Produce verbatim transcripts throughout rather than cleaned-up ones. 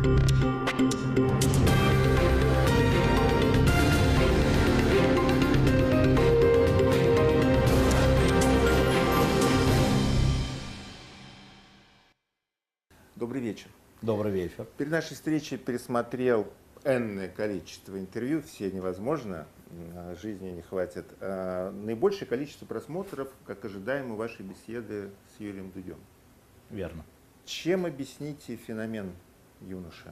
Добрый вечер. Добрый вечер. Перед нашей встречей пересмотрел энное количество интервью, все невозможно, жизни не хватит. А наибольшее количество просмотров, как ожидаемо, вашей беседы с Юрием Дудем. Верно. Чем объясните феномен юноши?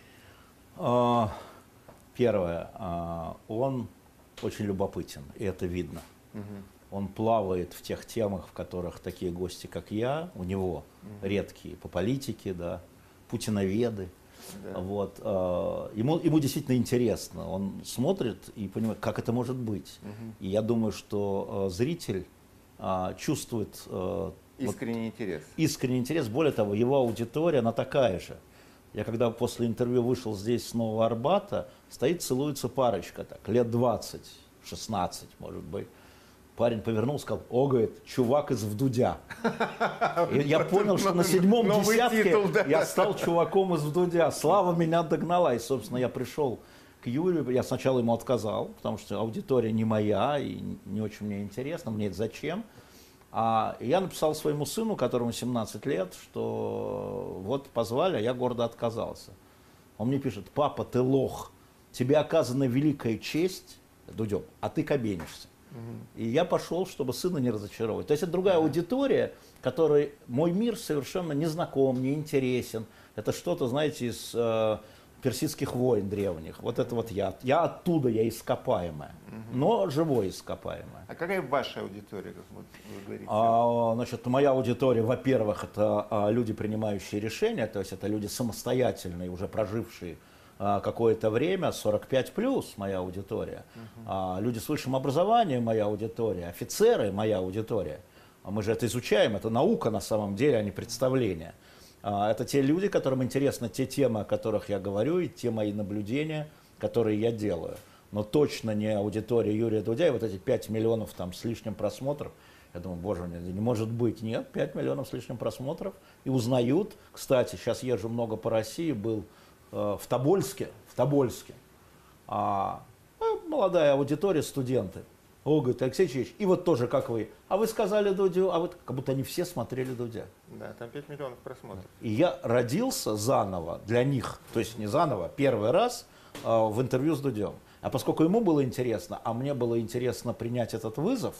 Первое. Он очень любопытен, и это видно. Угу. Он плавает в тех темах, в которых такие гости, как я, у него угу. редкие по политике, да, путиноведы. Да. Вот, э, ему, ему действительно интересно. Он смотрит и понимает, как это может быть. Угу. И я думаю, что э, зритель э, чувствует э, искренний вот, интерес. Искренний интерес. Более того, его аудитория, она такая же. Я когда после интервью вышел здесь с Нового Арбата, стоит, целуется парочка, так, лет двадцать, шестнадцать, может быть. Парень повернулся, сказал: о, говорит, чувак из Вдудя. И я понял, что на седьмом десятке я стал чуваком из Вдудя. Слава меня догнала. И, собственно, я пришел к Юрию. Я сначала ему отказал, потому что аудитория не моя и не очень мне интересно. Мне это зачем? А я написал своему сыну, которому семнадцать лет, что вот позвали, а я гордо отказался. Он мне пишет: папа, ты лох. Тебе оказана великая честь, Дудем, а ты кабенишься. И я пошел, чтобы сына не разочаровать. То есть это другая аудитория, которой мой мир совершенно не знаком, не интересен. Это что-то, знаете, из э, персидских войн древних. Вот это вот я. Я оттуда, я ископаемая, но живое ископаемое. А какая ваша аудитория, как вы говорите? А, значит, моя аудитория, во-первых, это а, люди, принимающие решения, то есть это люди самостоятельные, уже прожившие какое-то время, сорок пять плюс моя аудитория, uh-huh. а, люди с высшим образованием моя аудитория, офицеры моя аудитория. А мы же это изучаем, это наука на самом деле, а не представление. А, это те люди, которым интересны те темы, о которых я говорю, и те мои наблюдения, которые я делаю. Но точно не аудитория Юрия Дудя, и вот эти пять миллионов там с лишним просмотров. Я думаю, боже мой, не может быть. Нет, пять миллионов с лишним просмотров. И узнают. Кстати, сейчас езжу много по России, был в Тобольске, в Тобольске, а, ну, молодая аудитория, студенты. О, говорит, Алексей Алексеевич, и вот тоже как вы. А вы сказали Дудю, а вот как будто они все смотрели Дудя. Да, там пять миллионов просмотров. И я родился заново для них, то есть не заново, первый раз а, в интервью с Дудем. А поскольку ему было интересно, а мне было интересно принять этот вызов,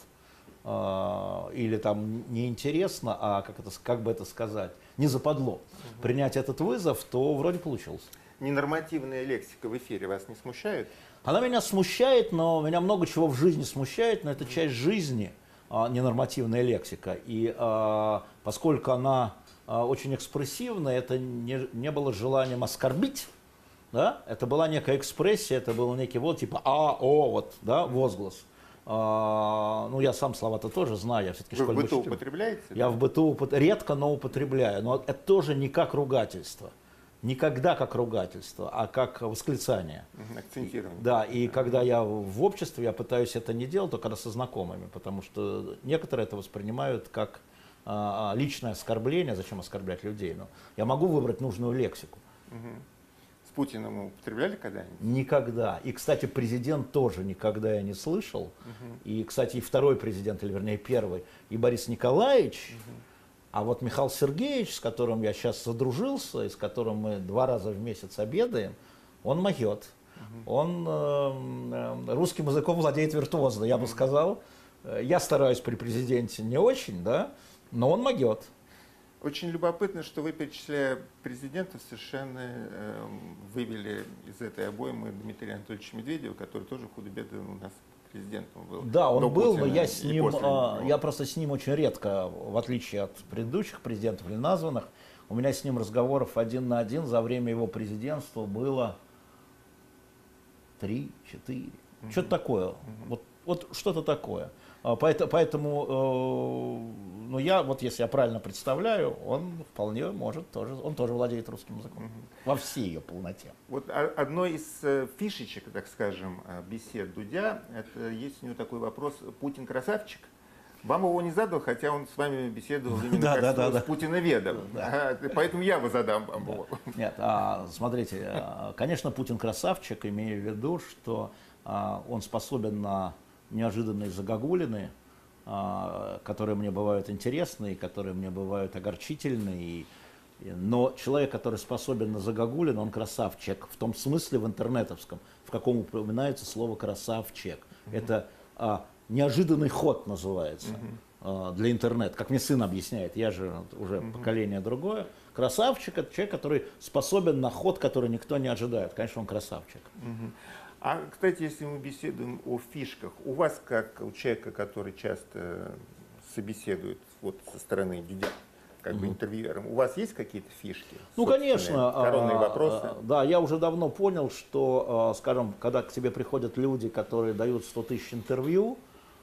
а, или там неинтересно, а как, это, как бы это сказать, не западло, угу. принять этот вызов, то вроде получилось. Ненормативная лексика в эфире вас не смущает? Она меня смущает, но меня много чего в жизни смущает, но это часть жизни, а, ненормативная лексика. И а, поскольку она а, очень экспрессивная, это не, не было желанием оскорбить, да? Это была некая экспрессия, это был некий вот типа а, о, вот, да, возглас. А, ну, я сам слова-то тоже знаю, я все-таки школьный учитель. Вы в быту употребляете? Я в быту редко, но употребляю, но это тоже не как ругательство. Никогда как ругательство, а как восклицание. Акцентирование. Да, и да. когда я в обществе, я пытаюсь это не делать, только когда со знакомыми, потому что некоторые это воспринимают как а, личное оскорбление. Зачем оскорблять людей? Но я могу выбрать нужную лексику. Угу. С Путиным употребляли когда-нибудь? Никогда. И, кстати, президент тоже никогда я не слышал. Угу. И, кстати, и второй президент, или вернее первый, и Борис Николаевич. Угу. А вот Михаил Сергеевич, с которым я сейчас задружился, и с которым мы два раза в месяц обедаем, он могет. Угу. Он э, русским языком владеет виртуозно, я бы сказал. Я стараюсь при президенте не очень, да, но он могет. Очень любопытно, что вы, перечисляя президентов, совершенно э, вывели из этой обоймы Дмитрия Анатольевича Медведева, который тоже худо-бедно у нас президентом был. Да, он был, но я с ним, а, я просто с ним очень редко, в отличие от предыдущих президентов или названных, у меня с ним разговоров один на один за время его президентства было три-четыре. Mm-hmm. Что-то такое. Mm-hmm. Вот, вот что-то такое. Поэтому, поэтому э, ну я, вот если я правильно представляю, он вполне может тоже, он тоже владеет русским языком. Угу. Во всей ее полноте. Вот одной из фишечек, так скажем, бесед Дудя, это есть у него такой вопрос: Путин красавчик? Вам его не задал, хотя он с вами беседовал именно Да, как да, с, да, с да. Путиноведом. Да. А, Поэтому я его задам вам. его. Нет, а, смотрите, а, конечно, Путин красавчик, имея в виду, что а, он способен на неожиданные загогулины, а, которые мне бывают интересны, и которые мне бывают огорчительны. И, и, но человек, который способен на загогулины, он красавчик, в том смысле в интернетовском, в каком упоминается слово красавчик. Mm-hmm. Это а, неожиданный ход называется. Mm-hmm. Для интернета, как мне сын объясняет, я же уже mm-hmm. поколение другое. Красавчик — это человек, который способен на ход, который никто не ожидает. Конечно, он красавчик. Mm-hmm. А, кстати, если мы беседуем о фишках, у вас, как у человека, который часто собеседует вот со стороны Дудя, как бы интервьюером, у вас есть какие-то фишки? Ну, конечно. Коронные вопросы? Да, я уже давно понял, что, скажем, когда к тебе приходят люди, которые дают сто тысяч интервью,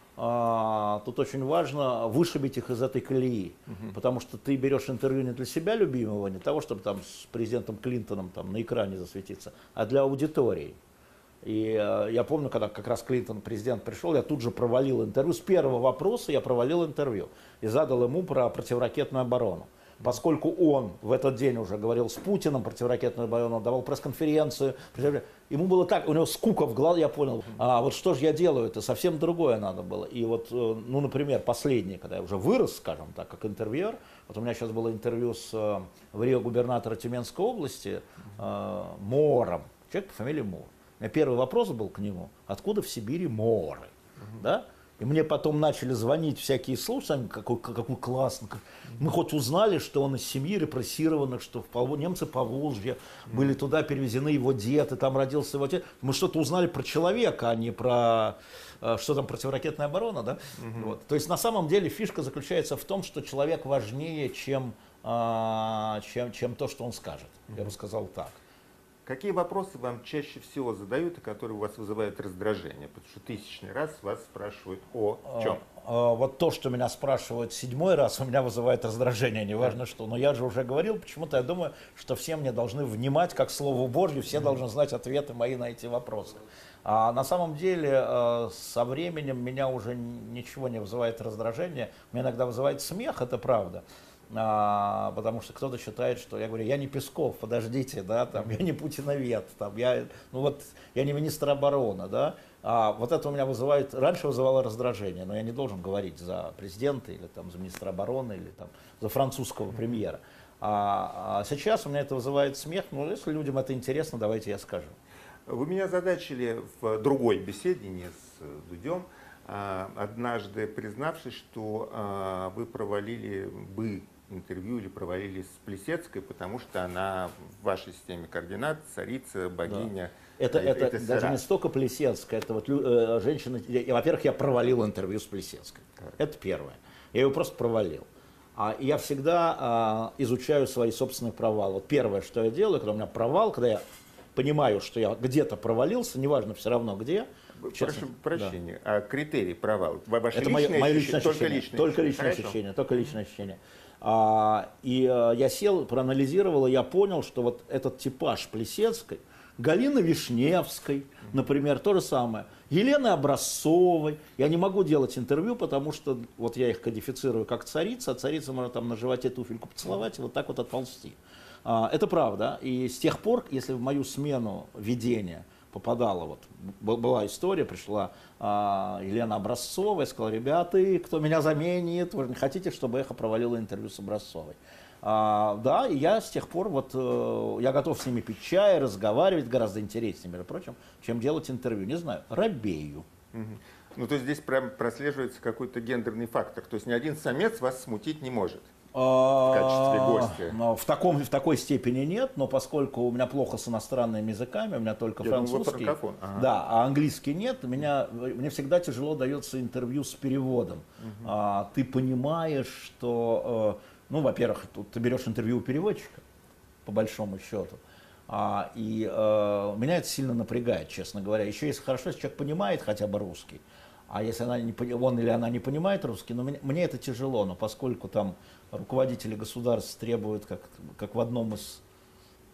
тут очень важно вышибить их из этой колеи, угу. потому что ты берешь интервью не для себя любимого, не для того, чтобы там с президентом Клинтоном там на экране засветиться, а для аудитории. И э, я помню, когда как раз Клинтон, президент, пришел, я тут же провалил интервью. С первого вопроса я провалил интервью и задал ему про противоракетную оборону. Поскольку он в этот день уже говорил с Путиным противоракетную оборону, давал пресс-конференцию, ему было так, у него скука в голове, я понял, а вот что же я делаю, это совсем другое надо было. И вот, ну, например, последнее, когда я уже вырос, скажем так, как интервьюер, вот у меня сейчас было интервью с в Рио губернатора Тюменской области э, Мором, человек по фамилии Мор. У меня первый вопрос был к нему, откуда в Сибири моры, uh-huh. да? И мне потом начали звонить всякие слушатели, какой, какой классный. Мы хоть узнали, что он из семьи репрессированных, что в Пол... немцы по Волжье uh-huh. были туда перевезены его дед, и там родился его отец. Мы что-то узнали про человека, а не про, что там, противоракетная оборона, да? Uh-huh. Вот. То есть на самом деле фишка заключается в том, что человек важнее, чем, чем, чем то, что он скажет. Uh-huh. Я бы сказал так. Какие вопросы вам чаще всего задают, и которые у вас вызывают раздражение? Потому что тысячный раз вас спрашивают о чем? А, а, вот то, что меня спрашивают седьмой раз, у меня вызывает раздражение, неважно что. Но я же уже говорил, почему-то я думаю, что все мне должны внимать как Слову Божью, все должны знать ответы мои на эти вопросы. А на самом деле со временем меня уже ничего не вызывает раздражение, меня иногда вызывает смех, это правда. А, потому что кто-то считает, что я говорю, я не Песков, подождите, да, там, я не путиновед, там, я, ну вот, я не министр обороны, да, а вот это у меня вызывает, раньше вызывало раздражение, но я не должен говорить за президента или там за министра обороны или там за французского премьера. А, а сейчас у меня это вызывает смех, но если людям это интересно, давайте я скажу. Вы меня озадачили в другой беседе, не с Дудем, однажды признавшись, что вы провалили бы интервью или провалились с Плисецкой, потому что она в вашей системе координат царица, богиня. Да. Это, это, это даже не столько Плисецкая, это вот э, женщина. Во-первых, я провалил интервью с Плисецкой. Так. Это первое. Я его просто провалил. А я всегда э, изучаю свои собственные провалы. Вот первое, что я делаю, когда у меня провал, когда я понимаю, что я где-то провалился, неважно все равно где. Прошу прощения, да. А критерий провала? Ваше это личное мое, мое ощущение, личное только ощущение. Личное только ощущение. личное ощущение. Только личное ощущение. А, и а, я сел, проанализировал, и я понял, что вот этот типаж Плисецкой, Галины Вишневской, например, то же самое, Елены Образцовой. Я не могу делать интервью, потому что вот я их кодифицирую как царица, а царица может там на животе туфельку поцеловать и вот так вот отползти. А, это правда. И с тех пор, если в мою смену ведения попадала, вот была история, пришла а, Елена Образцова и сказала, ребята, кто меня заменит, вы же не хотите, чтобы Эхо провалило интервью с Образцовой. А, да, и я с тех пор, вот, э, я готов с ними пить чай, разговаривать, гораздо интереснее, между прочим, чем делать интервью, не знаю, робею. Угу. Ну, то есть здесь прям прослеживается какой-то гендерный фактор, то есть ни один самец вас смутить не может. В качестве гостя? Но в, таком, в такой степени нет, но поскольку у меня плохо с иностранными языками, у меня только Я французский, думаю, ага. да, а английский нет, меня, мне всегда тяжело дается интервью с переводом. Угу. А, ты понимаешь, что, ну, во-первых, ты берешь интервью у переводчика, по большому счету, а, и а, меня это сильно напрягает, честно говоря. Еще если хорошо, если человек понимает хотя бы русский, а если она не, он или она не понимает русский, но мне, мне это тяжело, но поскольку там руководители государств требуют, как, как в одном из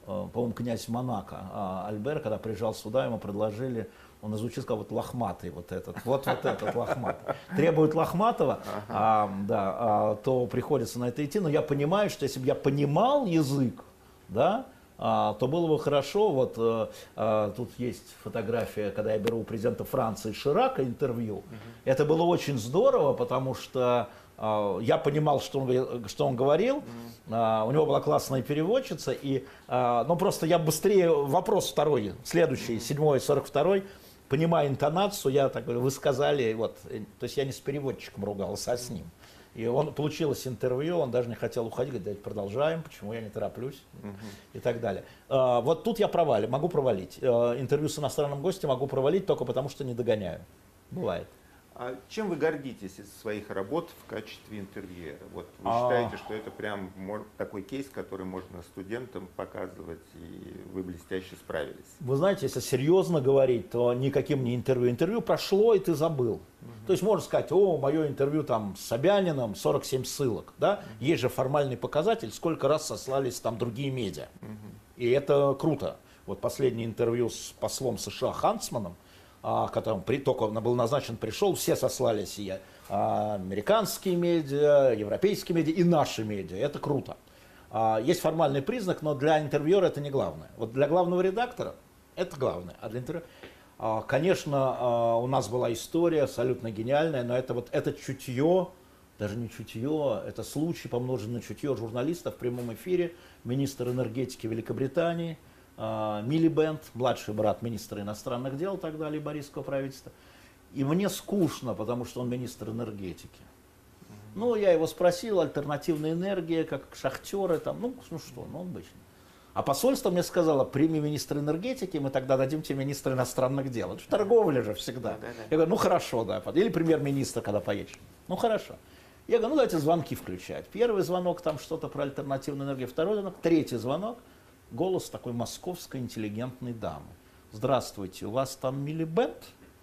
по-моему, князь Монако, а Альбер, когда приезжал сюда, ему предложили, он изучил, сказал, вот лохматый вот этот, вот, вот этот лохматый. Требует лохматого, ага. а, да, а, то приходится на это идти. Но я понимаю, что если бы я понимал язык, да, а, то было бы хорошо. Вот а, а, тут есть фотография, когда я беру у президента Франции Ширака интервью. Угу. Это было очень здорово, потому что а, я понимал, что он, что он говорил. Угу. А, у него была классная переводчица. И, а, ну, просто я быстрее... Вопрос второй, следующий, седьмой, сорок второй. Понимая интонацию, я так говорю, вы сказали, вот, то есть я не с переводчиком ругался, а с ним. И он, получилось интервью, он даже не хотел уходить, говорит, давайте продолжаем, почему я не тороплюсь, uh-huh. и так далее. А, вот тут я провалю, могу провалить. А, интервью с иностранным гостем могу провалить только потому, что не догоняю. Бывает. А чем вы гордитесь из своих работ в качестве интервьюера? Вот вы а... считаете, что это прям такой кейс, который можно студентам показывать, и вы блестяще справились? Вы знаете, если серьезно говорить, то никаким не интервью. Интервью прошло, и ты забыл. Угу. То есть можно сказать, о, мое интервью там с Собяниным, сорок семь ссылок. Да? Угу. Есть же формальный показатель, сколько раз сослались там другие медиа. Угу. И это круто. Вот последнее интервью с послом США Хансманом, который при, только был назначен, пришел, все сослались, и а, американские медиа, европейские медиа, и наши медиа. Это круто. А, есть формальный признак, но для интервьюера это не главное. Вот для главного редактора это главное. А для интервью... а, конечно, а, у нас была история абсолютно гениальная, но это вот это чутье, даже не чутье, это случай, помноженный на чутье журналистов в прямом эфире, министр энергетики Великобритании, Милибенд, младший брат министра иностранных дел, тогда лейбористского правительства. И мне скучно, потому что он министр энергетики. Mm-hmm. Ну, я его спросил, альтернативная энергия, как шахтеры, там, ну, ну что, ну, обычно. А посольство мне сказало, прими министра энергетики, мы тогда дадим тебе министра иностранных дел. Это же торговля же всегда. Mm-hmm. Я говорю, ну, хорошо, да. Или премьер-министр, когда поедешь. Ну, хорошо. Я говорю, ну, давайте звонки включать. Первый звонок, там что-то про альтернативную энергию, второй звонок, третий звонок. Голос такой московской интеллигентной дамы. Здравствуйте, у вас там Милибенд?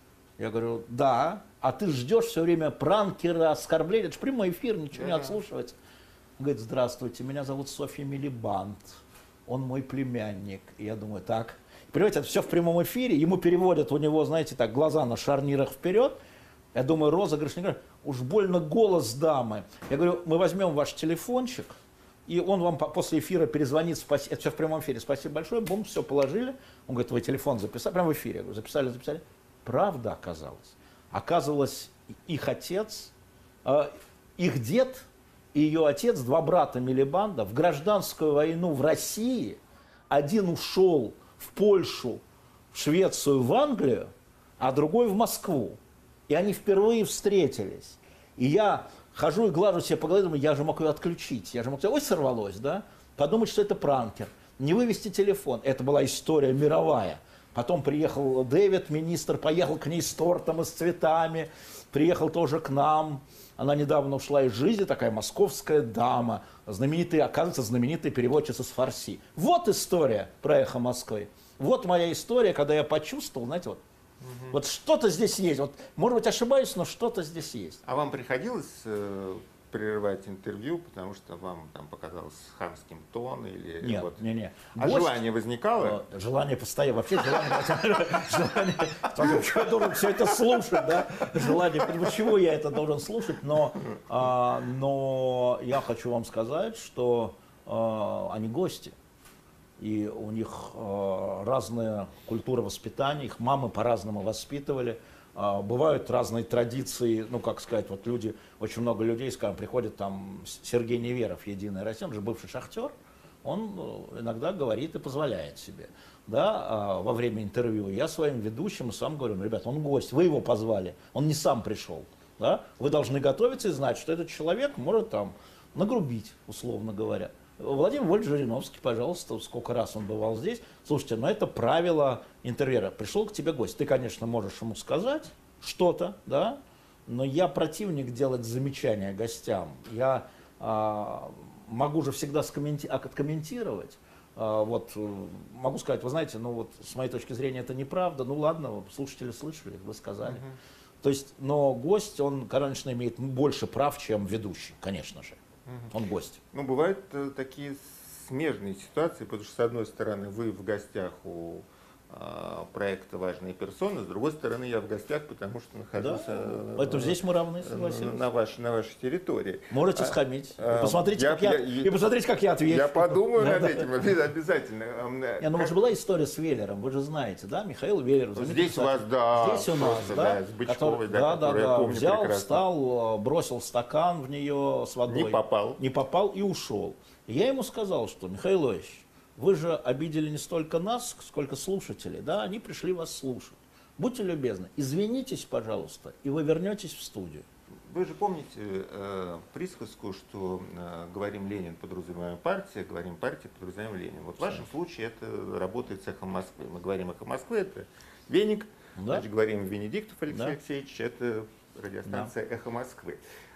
Я говорю, да. А ты ждешь все время пранкера, оскорбления? Это же прямой эфир, ничего не отслушивается. Он говорит, здравствуйте, меня зовут Софья Милибанд. Он мой племянник. И я думаю, так. Понимаете, это все в прямом эфире. Ему переводят у него, знаете, так, глаза на шарнирах вперед. Я думаю, розыгрыш не говорю. Уж больно голос дамы. Я говорю, мы возьмем ваш телефончик. И он вам после эфира перезвонит, спасибо, это все в прямом эфире, спасибо большое, бум, все положили. Он говорит, вы телефон записали, прямо в эфире, я говорю, записали, записали. Правда оказалось. Оказывалось, их отец, э, их дед и ее отец, два брата Милибанда, в гражданскую войну в России, один ушел в Польшу, в Швецию, в Англию, а другой в Москву. И они впервые встретились. И я... Хожу и глажу себе по голове, думаю, я же мог ее отключить. Я же мог сказать, ой, сорвалось, да? Подумать, что это пранкер. Не вывести телефон. Это была история мировая. Потом приехал Дэвид, министр, поехал к ней с тортом и с цветами. Приехал тоже к нам. Она недавно ушла из жизни, такая московская дама. Знаменитая, оказывается, знаменитая переводчица с фарси. Вот история про «Эхо Москвы». Вот моя история, когда я почувствовал, знаете, вот, Угу. Вот что-то здесь есть. Вот, может быть, ошибаюсь, но что-то здесь есть. А вам приходилось э, прерывать интервью, потому что вам там показалось хамским тон? Или нет, вот... не, не. А Гость, желание возникало? Э, желание постоянно. Вообще желание... Я должен все это слушать, да? Желание... Почему я это должен слушать? Но я хочу вам сказать, что они гости. И у них э, разная культура воспитания, их мамы по-разному воспитывали. Э, бывают разные традиции, ну, как сказать, вот люди, очень много людей, скажем, приходит там Сергей Неверов, Единая Россия, он же бывший шахтер, он иногда говорит и позволяет себе, да, э, во время интервью. Я своим ведущим сам говорю, ну, ребята, он гость, вы его позвали, он не сам пришел, да, вы должны готовиться и знать, что этот человек может там нагрубить, условно говоря. Владимир Вольфович Жириновский, пожалуйста, сколько раз он бывал здесь. Слушайте, но это правило интервьюера. Пришел к тебе гость. Ты, конечно, можешь ему сказать что-то, да, но я противник делать замечания гостям. Я а, могу же всегда скомменти- откомментировать. А, вот, могу сказать, вы знаете, ну вот с моей точки зрения это неправда. Ну ладно, слушатели слышали, вы сказали. Uh-huh. То есть, но гость, он, конечно, имеет больше прав, чем ведущий, конечно же. Он гость. Ну, бывают э, такие смежные ситуации, потому что, с одной стороны, вы в гостях у проекта «Важные персоны», с другой стороны, я в гостях, потому что нахожусь да, поэтому здесь мы равны, на, на, вашей, на вашей территории. Можете схамить. А, и, посмотрите, я, как я, я, и посмотрите, как я отвечу. Я подумаю над этим обязательно. Не, ну, может, была история с Веллером, вы же знаете, да, Михаил Веллер. Здесь у вас, да, здесь у нас, да, да, с Бычковой, который, да, да, да, да, помню взял, прекрасно. встал, бросил стакан в нее с водой. Не попал. Не попал и ушел. И я ему сказал, что, Михаил Ильич, вы же обидели не столько нас, сколько слушателей, да, они пришли вас слушать. Будьте любезны, извинитесь, пожалуйста, и вы вернетесь в студию. Вы же помните э, присказку, что э, говорим Ленин, подразумеваем партия, говорим партия, подразумеваем Ленин. Вот в вашем случае это работает с «Эхом Москвы». Мы говорим «Эхо Москвы», это Веник, да. Значит, говорим Венедиктов Алексей да. Алексеевич, это радиостанция да. «Эхо Москвы».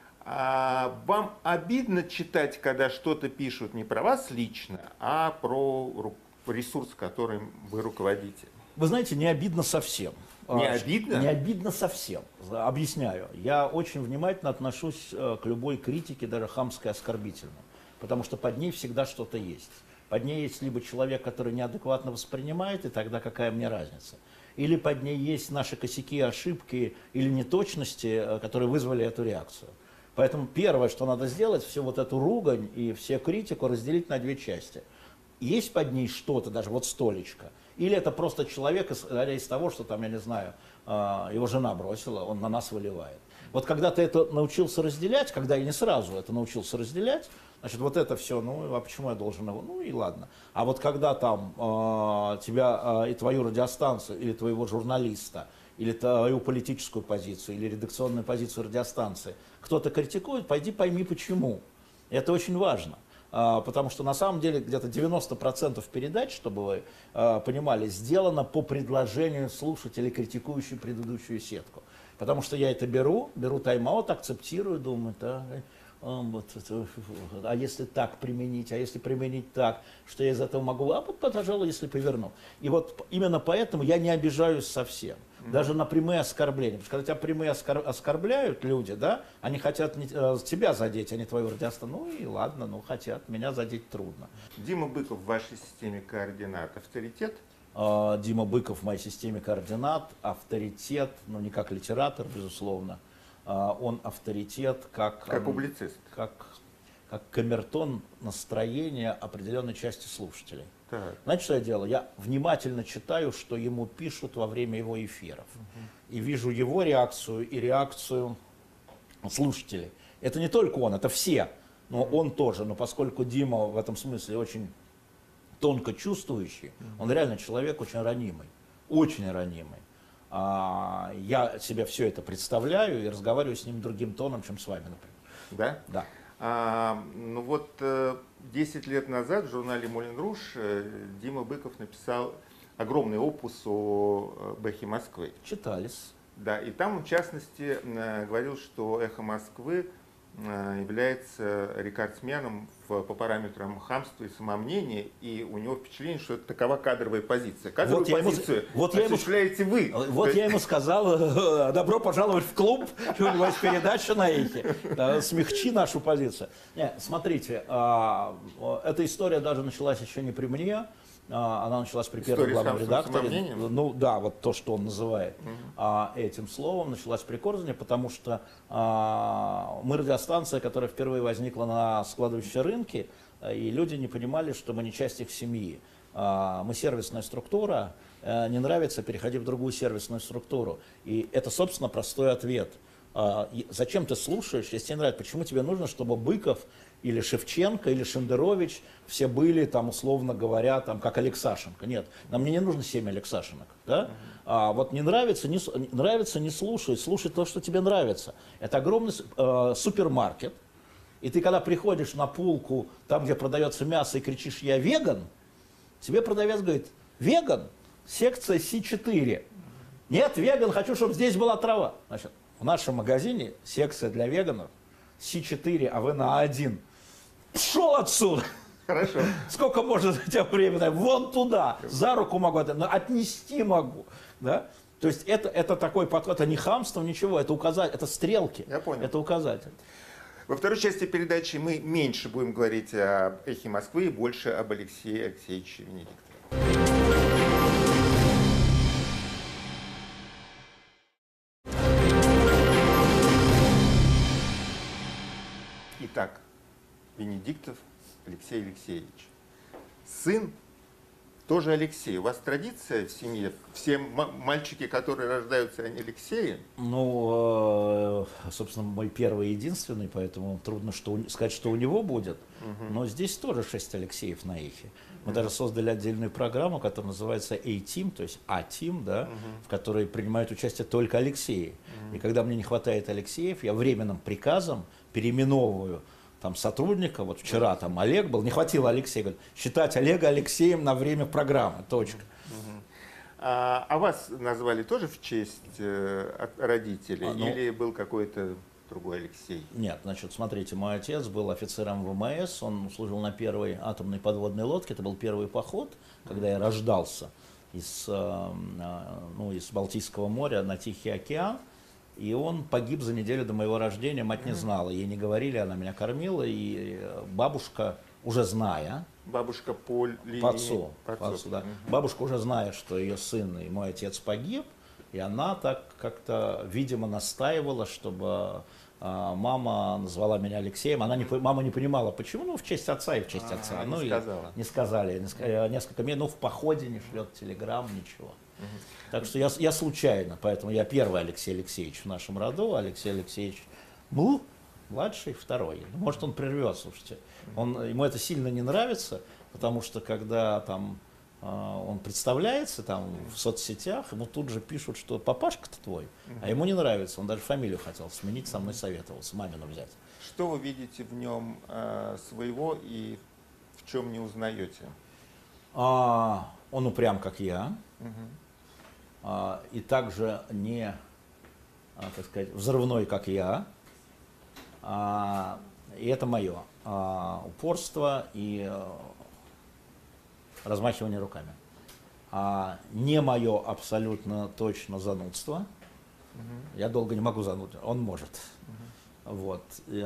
А вам обидно читать, когда что-то пишут не про вас лично, а про ресурс, которым вы руководите? Вы знаете, не обидно совсем. Не обидно? Не обидно совсем. Объясняю. Я очень внимательно отношусь к любой критике, даже хамской, оскорбительной. Потому что под ней всегда что-то есть. Под ней есть либо человек, который неадекватно воспринимает, и тогда какая мне разница? Или под ней есть наши косяки, ошибки или неточности, которые вызвали эту реакцию. Поэтому первое, что надо сделать, всю вот эту ругань и всю критику разделить на две части. Есть под ней что-то, даже вот столечко, или это просто человек, исходя из того, что там, я не знаю, его жена бросила, он на нас выливает. Вот когда ты это научился разделять, когда я не сразу это научился разделять, значит, вот это все, ну, а почему я должен его, ну и ладно. А вот когда там э, тебя э, и твою радиостанцию, или твоего журналиста, или твою политическую позицию, или редакционную позицию радиостанции кто-то критикует, пойди пойми почему. Это очень важно. Потому что на самом деле где-то девяносто процентов передач, чтобы вы понимали, сделано по предложению слушателей, критикующих предыдущую сетку. Потому что я это беру, беру тайм-аут, акцептирую, думаю, да, вот, а если так применить, а если применить так, что я из этого могу, а вот, пожалуй, если поверну. И вот именно поэтому я не обижаюсь совсем. Даже на прямые оскорбления. Потому что когда тебя прямые оскор... оскорбляют люди, да, они хотят не... тебя задеть, а не твою радиостанцию. Ну и ладно, ну хотят, меня задеть трудно. Дима Быков в вашей системе координат авторитет? А, Дима Быков в моей системе координат авторитет, ну не как литератор, безусловно. А, он авторитет как... Как публицист. Как, как камертон настроения определенной части слушателей. Так. Знаете, что я делаю? Я внимательно читаю, что ему пишут во время его эфиров. Угу. И вижу его реакцию и реакцию слушателей. Это не только он, это все. Но угу. он тоже. Но поскольку Дима в этом смысле очень тонко чувствующий, угу. он реально человек очень ранимый. Очень ранимый. А, я себе все это представляю и разговариваю с ним другим тоном, чем с вами, например. Да? Да. А, ну вот десять лет назад в журнале «Мулен Руж» Дима Быков написал огромный опус о «Эхе Москвы». Читались. Да, и там, в частности, говорил, что «Эхо Москвы» является рекордсменом в, по параметрам хамства и самомнения, и у него впечатление, что это такова кадровая позиция. Кадровую вот позицию ему, вот осуществляете ему, вы. Вот я ему сказал, добро пожаловать в клуб, у него есть передача на Эхе, смягчи нашу позицию. Нет, смотрите, эта история даже началась еще не при мне, она началась при первом главном редакторе. Ну да, вот то, что он называет uh-huh. этим словом, началась при Корзуне, потому что а, мы радиостанция, которая впервые возникла на складывающем рынке, и люди не понимали, что мы не часть их семьи. А, мы сервисная структура, а, не нравится, переходи в другую сервисную структуру. И это, собственно, простой ответ. А, зачем ты слушаешь, если тебе нравится, почему тебе нужно, чтобы Быков или Шевченко, или Шендерович все были, там, условно говоря, там, как Алексашенко. Нет, нам мне не нужно семь Алексашенок. Да? Uh-huh. А вот не нравится, не, нравится, не слушай, слушай то, что тебе нравится. Это огромный э, супермаркет, и ты, когда приходишь на полку, там, где продается мясо, и кричишь «я веган», тебе продавец говорит «веган, секция Си четыре». Нет, веган, хочу, чтобы здесь была трава. Значит, в нашем магазине секция для веганов Си четыре, а вы на А один. Пшел отсюда! Хорошо. Сколько можно за тебя времени? Вон туда. За руку могу, но отнести могу. Да? То есть это, это такой подход, это не хамство, ничего, это указатель, это стрелки. Я понял. Это указатель. Во второй части передачи мы меньше будем говорить об «Эхе Москвы» и больше об Алексее Алексеевиче Венедиктове. Итак, Венедиктов Алексей Алексеевич. Сын тоже Алексей. У вас традиция в семье? Все мальчики, которые рождаются, они Алексеи? Ну, собственно, мой первый и единственный, поэтому трудно что, сказать, что у него будет. Угу. Но здесь тоже шесть Алексеев на Эхе. Мы угу. даже создали отдельную программу, которая называется A-Team, то есть А-Team, да, угу. в которой принимают участие только Алексеи. Угу. И когда мне не хватает Алексеев, я временным приказом переименовываю там сотрудника, вот вчера там Олег был, не хватило Алексея, говорит, считать Олега Алексеем на время программы, точка. Угу. А, а вас назвали тоже в честь э, родителей, а, ну, или был какой-то другой Алексей? Нет, значит, смотрите, мой отец был офицером ВМС, он служил на первой атомной подводной лодке, это был первый поход, когда я рождался из, э, ну, из Балтийского моря на Тихий океан. И он погиб за неделю до моего рождения, мать не знала, ей не говорили, она меня кормила, и бабушка, уже зная... Бабушка по линии... По отцу, по отцу, по отцу да. Угу. Бабушка, уже зная, что ее сын и мой отец погиб, и она так как-то, видимо, настаивала, чтобы а, мама назвала меня Алексеем. Она не, мама не понимала, почему, ну, в честь отца и в честь а, отца. Не ну, сказала. Не сказали, не, несколько месяцев, ну, в походе не шлет телеграмм, ничего. Угу. Так что я, я случайно, поэтому я первый Алексей Алексеевич в нашем роду, Алексей Алексеевич был младший, второй. Может, он прервет, слушайте. Он, ему это сильно не нравится, потому что когда там, э, он представляется там, в соцсетях, ему тут же пишут, что папашка-то твой, а ему не нравится, он даже фамилию хотел сменить, со мной советовался, мамину взять. Что вы видите в нем э, своего и в чем не узнаете? А, он упрям, как я. Угу. И также не, так сказать, взрывной, как я. И это мое упорство и размахивание руками. Не мое абсолютно точно занудство. Угу. Я долго не могу зануть, он может. Угу. Вот.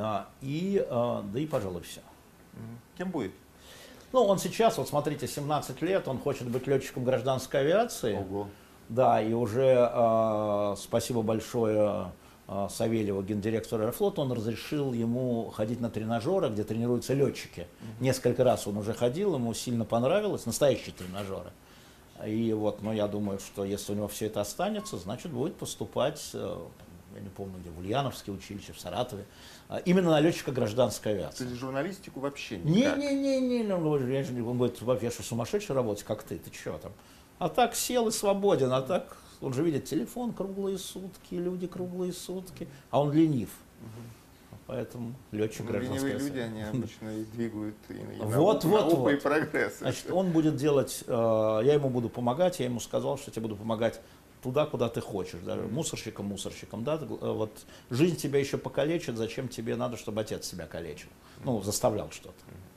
И, да и, пожалуй, все. Угу. Кем будет? Ну, он сейчас, вот смотрите, семнадцать лет, он хочет быть летчиком гражданской авиации. Ого. Да, и уже э, спасибо большое э, Савельеву, гендиректору Аэрофлота, он разрешил ему ходить на тренажеры, где тренируются летчики. Mm-hmm. Несколько раз он уже ходил, ему сильно понравилось, настоящие тренажеры. И вот, ну, я думаю, что если у него все это останется, значит, будет поступать, э, я не помню, где, в Ульяновское училище, в Саратове, э, именно на летчика гражданской авиации. То есть журналистику вообще никак? Не-не-не, он будет, я что, сумасшедший работать, как ты, ты что там? А так сел и свободен, а так, он же видит, телефон круглые сутки, люди круглые сутки, а он ленив. Угу. Поэтому летчик ну, гражданской авиации. Ленивые люди, они обычно и двигают и, и вот, науку, вот, науку вот. и прогресс. Значит, он будет делать, э, я ему буду помогать, я ему сказал, что я тебе буду помогать туда, куда ты хочешь, даже мусорщиком, мусорщиком, да, вот жизнь тебя еще покалечит, зачем тебе надо, чтобы отец себя калечил, ну, заставлял что-то.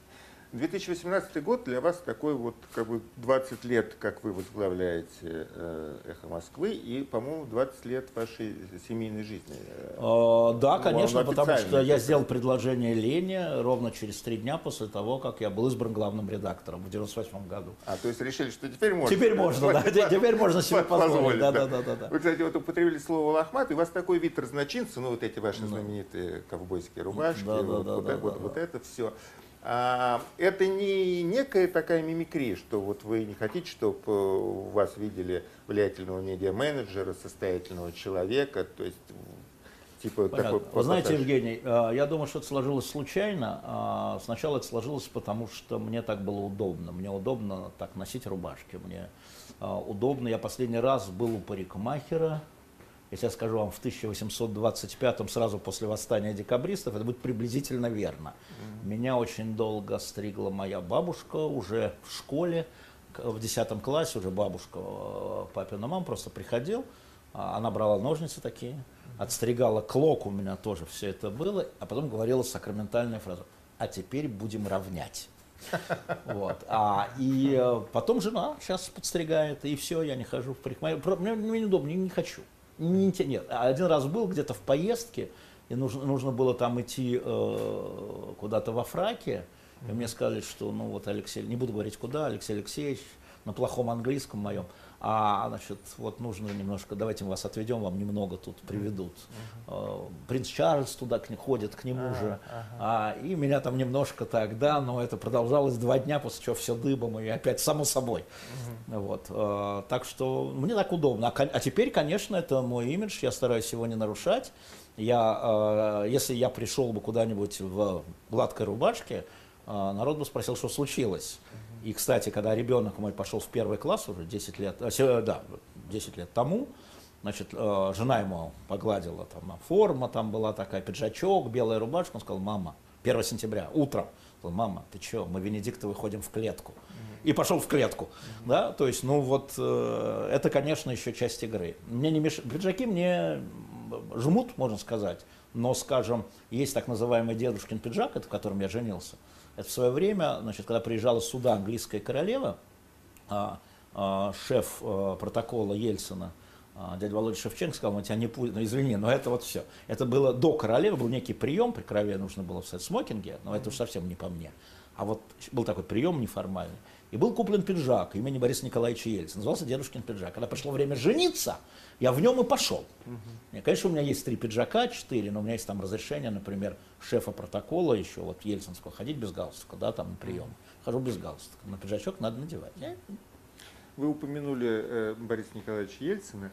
две тысячи восемнадцатый год для вас такой вот, как бы двадцать лет, как вы возглавляете э, «Эхо Москвы», и, по-моему, двадцать лет вашей семейной жизни. Э, да, конечно, потому что я сделал предложение Лене ровно через три дня после того, как я был избран главным редактором в девяносто восьмом году. А, то есть решили, что теперь можно? Теперь можно, да, теперь можно себе позволить. Да, да, да, да. Вы, кстати, вот употребили слово «лохмат», и у вас такой вид разночинца, ну, вот эти ваши знаменитые ковбойские рубашки, вот это все. А, это не некая такая мимикрия, что вот вы не хотите, чтобы вас видели влиятельного медиа-менеджера, состоятельного человека, то есть типа Понятно. такой... Вы знаете, Евгений, я думаю, что это сложилось случайно. Сначала это сложилось, потому что мне так было удобно. Мне удобно так носить рубашки, мне удобно. Я последний раз был у парикмахера. Если я скажу вам в тысяча восемьсот двадцать пятом, сразу после восстания декабристов, это будет приблизительно верно. Mm-hmm. Меня очень долго стригла моя бабушка уже в школе, в десятом классе уже бабушка, папина мама просто приходил, она брала ножницы такие, отстригала клок, у меня тоже все это было, а потом говорила сакраментальную фразу: «А теперь будем равнять». Вот. А, и потом жена сейчас подстригает, и все, я не хожу в парикмахер. Мне, мне неудобно, не, не хочу. Не, нет, один раз был где-то в поездке, и нужно, нужно было там идти э, куда-то во фраке, и мне сказали, что, ну вот Алексей, не буду говорить куда, Алексей Алексеевич, на плохом английском моем, а, значит, вот нужно немножко, давайте мы вас отведем, вам немного тут приведут. Uh-huh. Принц Чарльз туда к, ходит, к нему uh-huh. же, uh-huh. А, и меня там немножко так, да, но это продолжалось два дня, после чего все дыбом, и опять само собой. Uh-huh. Вот, а, так что мне так удобно. А, а теперь, конечно, это мой имидж, я стараюсь его не нарушать. Я, если я пришел бы куда-нибудь в гладкой рубашке, народ бы спросил, что случилось. И, кстати, когда ребенок мой пошел в первый класс уже десять лет, да, десять лет тому, значит, жена ему погладила, там, форма там была такая, пиджачок, белая рубашка, он сказал, мама, первого сентября, утром, сказал, мама, ты что, мы Венедиктовы ходим в клетку. И пошел в клетку, mm-hmm. да, то есть, ну вот, э, это, конечно, еще часть игры. Мне не меш... Пиджаки мне жмут, можно сказать, но, скажем, есть так называемый дедушкин пиджак, это в котором я женился. Это в свое время, значит, когда приезжала сюда английская королева, а, а, шеф а, протокола Ельцина, а, дядя Володя Шевченко, сказал, мы тебя не пустим, ну извини, но это вот все. Это было до королевы, был некий прием, при королеве нужно было встать в смокинге, но это уж совсем не по мне. А вот был такой прием неформальный. И был куплен пиджак имени Бориса Николаевича Ельцина, назывался дедушкин пиджак. Когда пришло время жениться, я в нем и пошел. Uh-huh. Конечно, у меня есть три пиджака, четыре, но у меня есть там разрешение, например, шефа протокола еще, вот Ельцинского, ходить без галстука, да, там на прием. Хожу без галстука, но пиджачок надо надевать. Вы упомянули э, Бориса Николаевича Ельцина.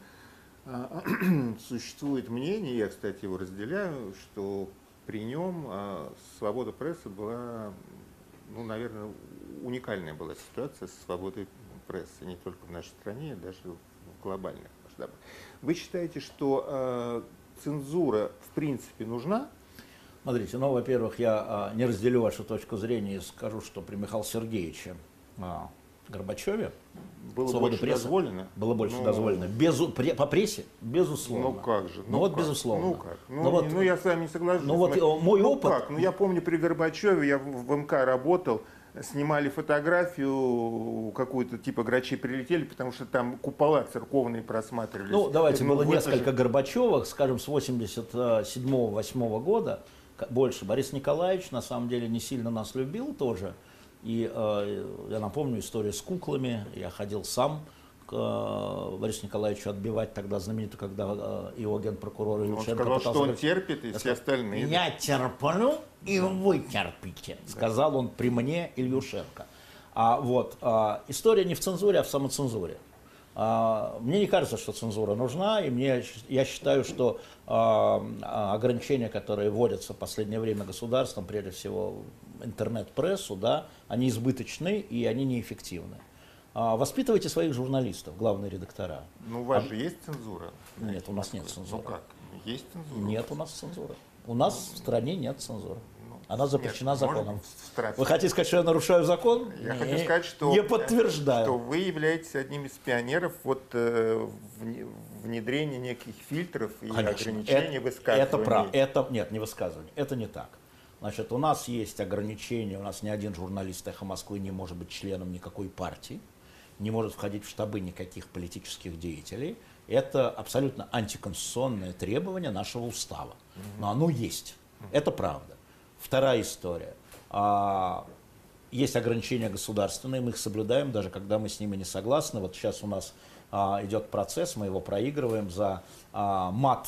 А, существует мнение, я, кстати, его разделяю, что при нем а, свобода прессы была, ну, наверное, уникальная была ситуация с свободой прессы, не только в нашей стране, даже в глобальных масштабах. Вы считаете, что э, цензура в принципе нужна? Смотрите, ну, во-первых, я а, не разделю вашу точку зрения и скажу, что при Михаиле Сергеевиче а, Горбачеве было больше прессы дозволено? Было больше ну, дозволено. Безу, при, по прессе, безусловно. Ну как же? Ну, ну вот, как? безусловно. Ну как? Ну, ну, вот, ну я с вами не соглашусь. Ну вот мой ну, опыт... Как? Ну я помню при Горбачеве, я в, в МК работал, снимали фотографию какую-то, типа грачи прилетели, потому что там купола церковные просматривались. Ну давайте, ну, было вот несколько же... Горбачевых, скажем, с восемьдесят седьмого — восьмого года, больше. Борис Николаевич на самом деле не сильно нас любил тоже. И э, я напомню историю с куклами. Я ходил сам к э, Борису Николаевичу отбивать тогда знаменитую, когда э, его генпрокурор Ильюшенко Он сказал, что он говорить, терпит, и все остальные. Я терплю, и вы терпите, сказал он при мне Ильюшенко. А вот э, история не в цензуре, а в самоцензуре. Uh, мне не кажется, что цензура нужна, и мне, я считаю, что uh, ограничения, которые вводятся в последнее время государством, прежде всего интернет-прессу, да, они избыточны и они неэффективны. Uh, воспитывайте своих журналистов, главные редактора. Ну, у вас а, же есть цензура? Нет, у нас нет цензуры. Ну как? Есть цензура? Нет у нас цензуры. У нас ну, в стране нет цензуры. Она запрещена Нет, законом. Может, вы хотите сказать, что я нарушаю закон? Я не, хочу сказать, что, не подтверждаю. что вы являетесь одним из пионеров вот, э, внедрения неких фильтров и Конечно. ограничений это, высказываний. Это прав. Это, нет, не высказывание. Это не так. Значит, у нас есть ограничения, у нас ни один журналист «Эхо Москвы» не может быть членом никакой партии, не может входить в штабы никаких политических деятелей. Это абсолютно антиконституционное требование нашего устава. Но оно есть. Это правда. Вторая история. А, есть ограничения государственные, мы их соблюдаем, даже когда мы с ними не согласны. Вот сейчас у нас а, идет процесс, мы его проигрываем за а, мат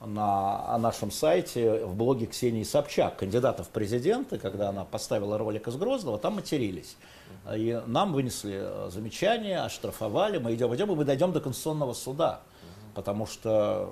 на нашем сайте в блоге Ксении Собчак, кандидата в президенты, когда она поставила ролик из Грозного, там матерились. И нам вынесли замечание, оштрафовали, мы идем, идем, и мы дойдем до Конституционного суда. Потому что...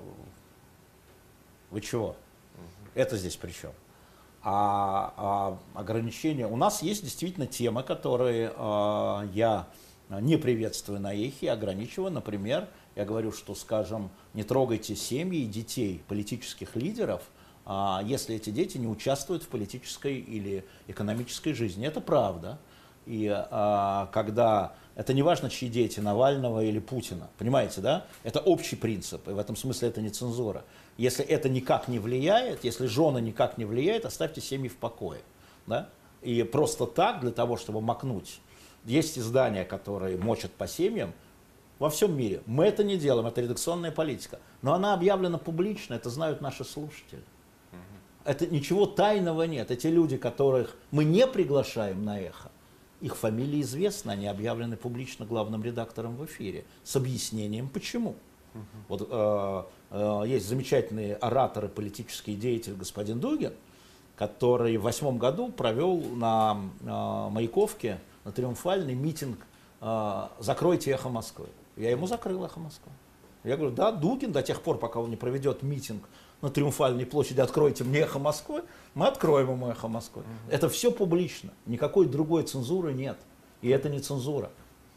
Вы чего? Это здесь при чем? А, а ограничения... У нас есть действительно темы, которые а, я не приветствую на эхе, ограничиваю. Например, я говорю, что, скажем, не трогайте семьи и детей политических лидеров, а, если эти дети не участвуют в политической или экономической жизни. Это правда. И а, когда... Это не важно, чьи дети, Навального или Путина. Понимаете, да? Это общий принцип, и в этом смысле это не цензура. Если это никак не влияет, если жена никак не влияет, оставьте семьи в покое. Да? И просто так, для того, чтобы макнуть, есть издания, которые мочат по семьям во всем мире. Мы это не делаем, это редакционная политика. Но она объявлена публично, это знают наши слушатели. Это ничего тайного нет. Эти люди, которых мы не приглашаем на «Эхо», их фамилии известны, они объявлены публично главным редактором в эфире с объяснением почему. Uh-huh. Вот э, э, есть замечательный оратор и политический деятель господин Дугин, который в восьмом году провел на э, Маяковке, на Триумфальный митинг э, «Закройте «Эхо Москвы». Я ему закрыл «Эхо Москвы». Я говорю, да, Дугин до тех пор, пока он не проведет митинг на Триумфальной площади «Откройте мне «Эхо Москвы», мы откроем ему «Эхо Москвы». Uh-huh. Это все публично, никакой другой цензуры нет. И это не цензура.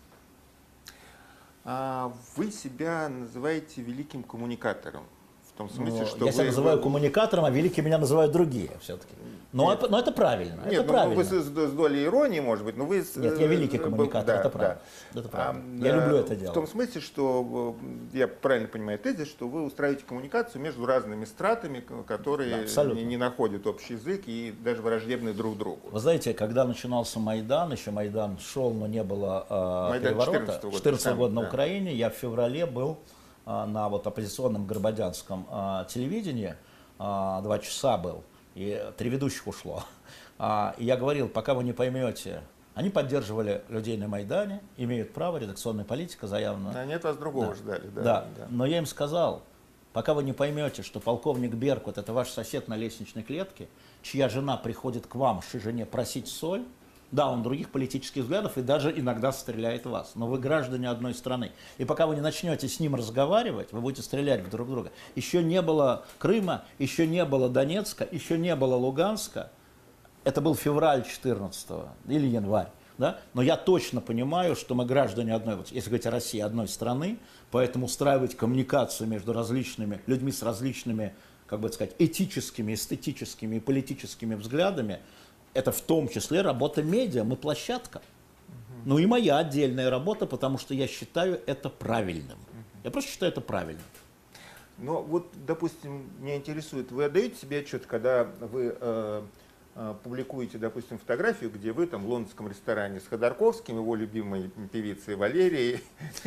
А вы себя называете великим коммуникатором. В том смысле, ну, что я вы... себя называю коммуникатором, а великие меня называют другие все-таки. Но, это, но это правильно. Нет, это ну, правильно. Вы с, с долей иронии, может быть, но вы... Нет, я великий коммуникатор, да, это правильно. Да. Это правильно. А, я да, люблю это дело. В том смысле, что я правильно понимаю тезис, что вы устраиваете коммуникацию между разными стратами, которые да, не, не находят общий язык и даже враждебны друг другу. Вы знаете, когда начинался Майдан, еще Майдан шел, но не было э, Майдан переворота, четырнадцатого года на да. Украине, я в феврале был э, на вот оппозиционном горбадянском э, телевидении, э, два часа был, и три ведущих ушло. А, и я говорил, пока вы не поймете, они поддерживали людей на Майдане, имеют право, редакционная политика заявлена. Они от вас другого да. ждали. Да, да. Да. Но я им сказал, пока вы не поймете, что полковник Беркут — это ваш сосед на лестничной клетке, чья жена приходит к вам, вашей жене, просить соль, да, он других политических взглядов и даже иногда стреляет в вас, но вы граждане одной страны. И пока вы не начнете с ним разговаривать, вы будете стрелять в друг друга. Еще не было Крыма, еще не было Донецка, еще не было Луганска. Это был февраль четырнадцатого или январь, да? Но я точно понимаю, что мы граждане одной, вот, если говорить о России, одной страны, поэтому устраивать коммуникацию между различными людьми с различными, как бы сказать, этическими, эстетическими и политическими взглядами, это в том числе работа медиа, мы площадка. Угу. Ну и моя отдельная работа, потому что я считаю это правильным. Угу. Я просто считаю это правильным. Но вот, допустим, меня интересует, вы отдаете себе отчет, когда вы э, э, публикуете, допустим, фотографию, где вы там в лондонском ресторане с Ходорковским, его любимой певицей Валерией,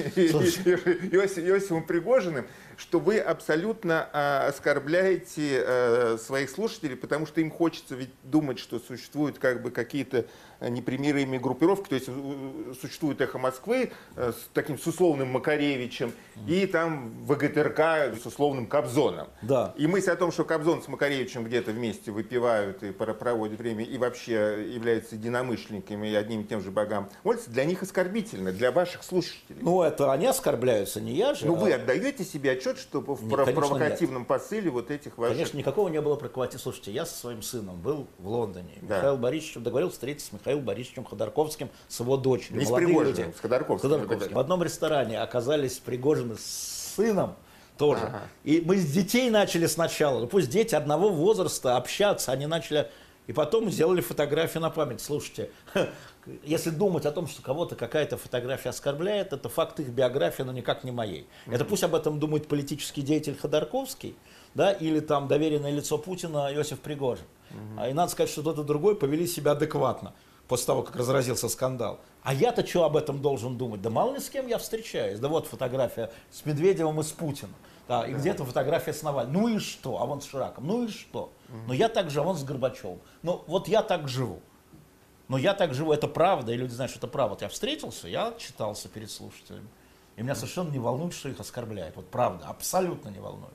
Иосифом Пригожиным, что вы абсолютно э, оскорбляете э, своих слушателей, потому что им хочется ведь думать, что существуют как бы какие-то непримиримые группировки, то есть существует «Эхо Москвы» с таким с условным Макаревичем и там ВГТРК с условным Кобзоном. Да. И мысль о том, что Кобзон с Макаревичем где-то вместе выпивают и проводят время и вообще являются единомышленниками и одним и тем же богам молятся, для них оскорбительно, для ваших слушателей. Ну это они оскорбляются, не я же. Ну а... вы отдаете себе отчет, что в не, конечно, провокативном нет. посыле вот этих ваших... Конечно, никакого не было провокативного. Слушайте, я со своим сыном был в Лондоне. Да. Михаил Борисович договорился встретиться с Михаилом Борисовичем Ходорковским, с его дочерью. Не с Пригожиным, с Ходорковским. Ходорковским. В одном ресторане оказались Пригожины с сыном тоже. Ага. И мы с детей начали сначала, ну пусть дети одного возраста общаться, они начали... И потом сделали фотографию на память. Слушайте, если думать о том, что кого-то какая-то фотография оскорбляет, это факт их биографии, но никак не моей. Mm-hmm. Это пусть об этом думает политический деятель Ходорковский, да, или там доверенное лицо Путина Иосиф Пригожин. Mm-hmm. И надо сказать, что кто-то другой повели себя адекватно после того, как разразился скандал. А я-то что об этом должен думать? Да мало ли с кем я встречаюсь. Да вот фотография с Медведевым и с Путиным. Да, и где-то фотография с Навальным. Ну и что? А вон с Шираком. Ну и что? Но я так же, а вон с Горбачевым. Ну вот я так живу. Но я так живу, это правда, и люди знают, что это правда. Вот я встретился, я отчитался перед слушателями. И меня совершенно не волнует, что их оскорбляют. Вот правда, абсолютно не волнует.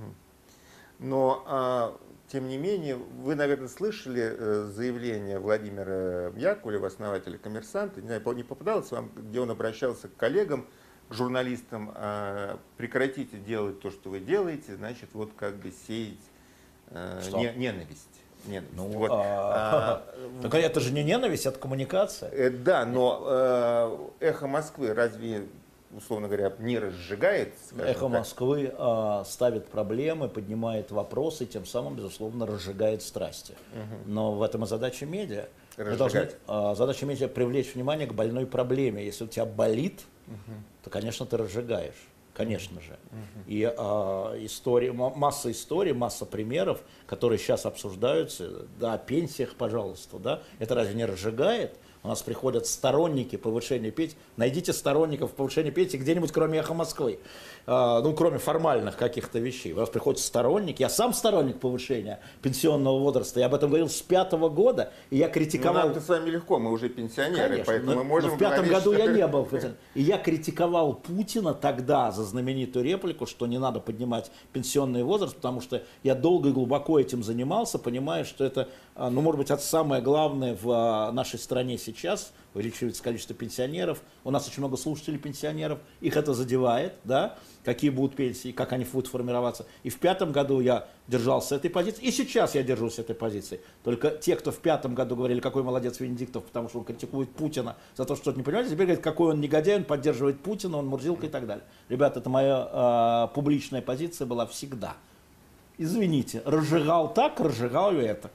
Но, а, тем не менее, вы, наверное, слышали э, заявление Владимира Яковлева, основателя «Коммерсанта», не знаю, не попадалось вам, где он обращался к коллегам, к журналистам: э, прекратите делать то, что вы делаете, значит, вот как бы сеять э, не, ненависть. Ненависть. Ну, вот. а, а, так это же не ненависть, это коммуникация. Э, да, но э, «Эхо Москвы» разве, условно говоря, не разжигает? «Эхо так? Москвы» э, ставит проблемы, поднимает вопросы, тем самым, безусловно, разжигает страсти. Угу. Но в этом и задача медиа. Мы должны, э, задача медиа — привлечь внимание к больной проблеме. Если у тебя болит, угу. то, конечно, ты разжигаешь. Конечно же. Uh-huh. И э, история, масса историй, масса примеров, которые сейчас обсуждаются, да, о пенсиях, пожалуйста, да, это разве не разжигает? У нас приходят сторонники повышения пенсий. Найдите сторонников повышения пенсии где-нибудь, кроме «Эхо Москвы». А, ну, кроме формальных каких-то вещей. У нас приходят сторонники. Я сам сторонник повышения пенсионного возраста. Я об этом говорил с пятого года. И я критиковал... Ну, нам-то с вами легко, мы уже пенсионеры. Конечно, поэтому но, мы можем но в пятом говорить, году что... я не был. И я критиковал Путина тогда за знаменитую реплику, что не надо поднимать пенсионный возраст, потому что я долго и глубоко этим занимался, понимая, что это, ну, может быть, это самое главное в нашей стране сейчас. Увеличивается количество пенсионеров. У нас очень много слушателей пенсионеров. Их это задевает, да, какие будут пенсии, как они будут формироваться. И в пятом году я держался этой позиции. И сейчас я держусь этой позиции. Только те, кто в пятом году говорили, какой молодец Венедиктов, потому что он критикует Путина за то, что не понимаете, теперь говорят, какой он негодяй, он поддерживает Путина, он Мурзилка и так далее. Ребята, это моя э, публичная позиция была всегда. Извините, разжигал так, разжигал и это.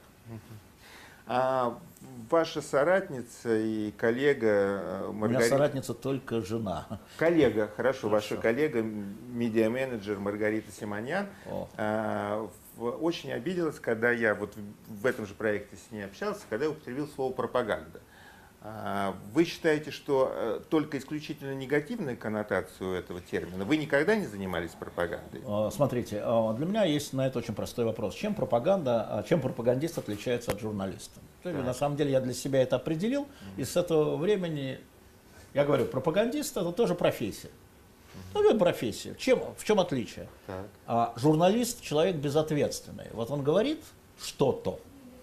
А ваша соратница и коллега Маргарита... У меня соратница только жена. Коллега, хорошо, хорошо. ваша коллега, медиа-менеджер Маргарита Симоньян, а, в, очень обиделась, когда я вот в этом же проекте с ней общался, когда я употребил слово «пропаганда». А, вы считаете, что а, только исключительно негативную коннотацию этого термина? Вы никогда не занимались пропагандой? Смотрите, для меня есть на это очень простой вопрос. Чем пропаганда, чем пропагандист отличается от журналиста? Да. На самом деле я для себя это определил, и с этого времени я говорю, пропагандист это тоже профессия. Ну, это профессия. Чем, в чем отличие? А, журналист человек безответственный. Вот он говорит что-то,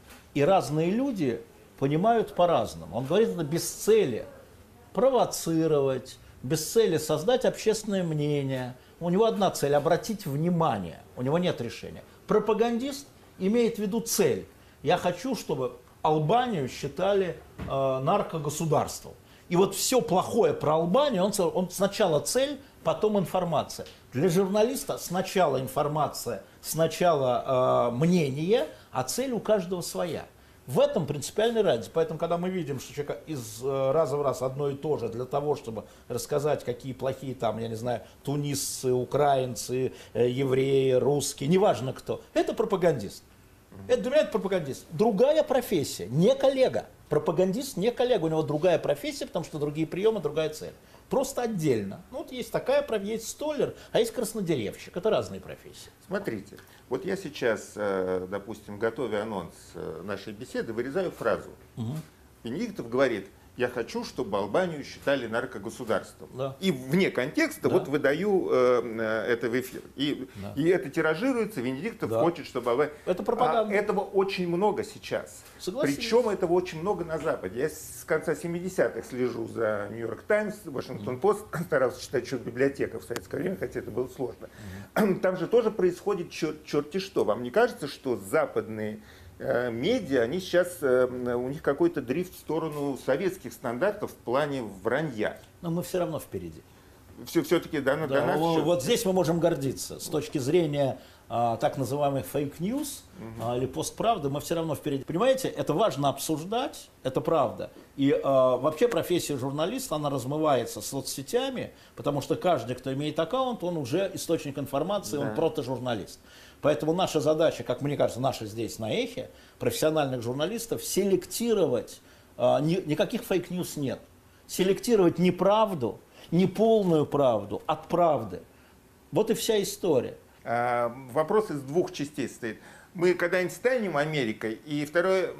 и разные люди понимают по-разному. Он говорит это без цели провоцировать, без цели создать общественное мнение. У него одна цель – обратить внимание. У него нет решения. Пропагандист имеет в виду цель. Я хочу, чтобы Албанию считали э, наркогосударством. И вот все плохое про Албанию, он, он сначала цель, потом информация. Для журналиста сначала информация, сначала э, мнение, а цель у каждого своя. В этом принципиальная разница. Поэтому, когда мы видим, что человек из раза в раз одно и то же для того, чтобы рассказать, какие плохие там, я не знаю, тунисцы, украинцы, евреи, русские, неважно кто, это пропагандист. Это для меня это пропагандист. Другая профессия, не коллега. Пропагандист не коллега, у него другая профессия, потому что другие приемы, другая цель. Просто отдельно. Ну, вот есть такая профессия, есть столер, а есть краснодеревщик. Это разные профессии. Смотрите, вот я сейчас, допустим, готовя анонс нашей беседы, вырезаю фразу. Угу. Венедиктов говорит: я хочу, чтобы Албанию считали наркогосударством. Да. И вне контекста да. вот выдаю э, это в эфир. И, да. и это тиражируется, Венедиктов да. хочет, чтобы Албания... Это пропаганда. А этого очень много сейчас. Согласен. Причем этого очень много на Западе. Я с конца семидесятых слежу за Нью-Йорк Таймс, Вашингтон-Пост, mm-hmm. старался читать что в библиотеках в советское время, хотя это было сложно. Mm-hmm. Там же тоже происходит чер- черти что. Вам не кажется, что западные медиа, они сейчас, у них какой-то дрифт в сторону советских стандартов в плане вранья? Но мы все равно впереди. Все, все-таки да, да, до нас вот, еще... вот здесь мы можем гордиться. С точки зрения а, так называемых фейк-ньюс угу. а, или постправды, мы все равно впереди. Понимаете, это важно обсуждать, это правда. И а, вообще профессия журналиста, она размывается соцсетями, потому что каждый, кто имеет аккаунт, он уже источник информации, да. он протожурналист. Поэтому наша задача, как мне кажется, наша здесь на Эхе, профессиональных журналистов, селектировать, а, ни, никаких фейк-ньюс нет, селектировать неправду, неполную правду от правды. Вот и вся история. А, вопрос из двух частей стоит. Мы когда-нибудь станем Америкой? И второе,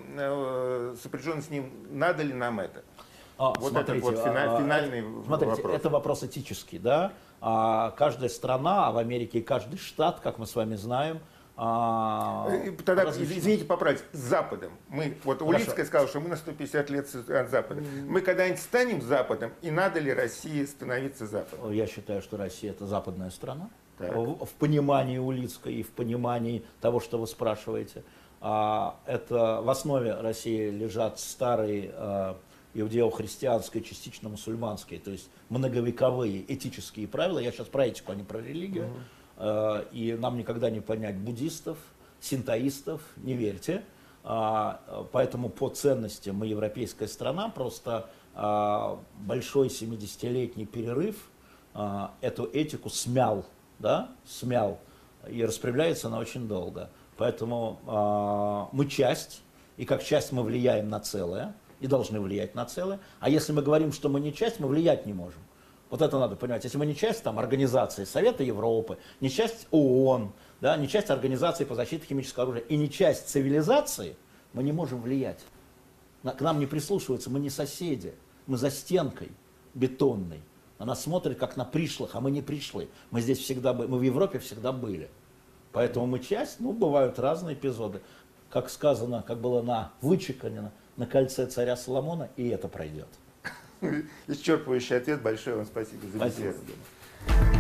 э, сопряженно с ним, надо ли нам это? А, вот смотрите, это вот финаль, а, финальный смотрите, вопрос. Это вопрос этический, да? А каждая страна, а в Америке каждый штат, как мы с вами знаем, а, Тогда, различны. Извините, поправить, с Западом. Мы, вот Улицкая сказала, что мы на сто пятьдесят лет от Запада. Мы когда-нибудь станем Западом, и надо ли России становиться Западом? Я считаю, что Россия это западная страна. В, в понимании Улицкой и в понимании того, что вы спрашиваете. А, это в основе России лежат старые а, иудео-христианские, частично мусульманские, то есть многовековые этические правила. Я сейчас про этику, а не про религию. Mm-hmm. А, и нам никогда не понять буддистов, синтоистов, не верьте. А, поэтому по ценностям мы европейская страна, просто а, большой семидесятилетний перерыв а, эту этику смял. Да, смял, и распрямляется она очень долго. Поэтому э, мы часть, и как часть мы влияем на целое, и должны влиять на целое. А если мы говорим, что мы не часть, мы влиять не можем. Вот это надо понимать. Если мы не часть там, организации Совета Европы, не часть ООН, да, не часть организации по защите химического оружия и не часть цивилизации, мы не можем влиять. На- К нам не прислушиваются, мы не соседи, мы за стенкой бетонной. На нас смотрят как на пришлых, а мы не пришли. Мы здесь всегда были, мы в Европе всегда были. Поэтому мы часть, ну, бывают разные эпизоды. Как сказано, как было на вычеканено на кольце царя Соломона, и это пройдет. Исчерпывающий ответ. Большое вам спасибо за Спасибо. беседу.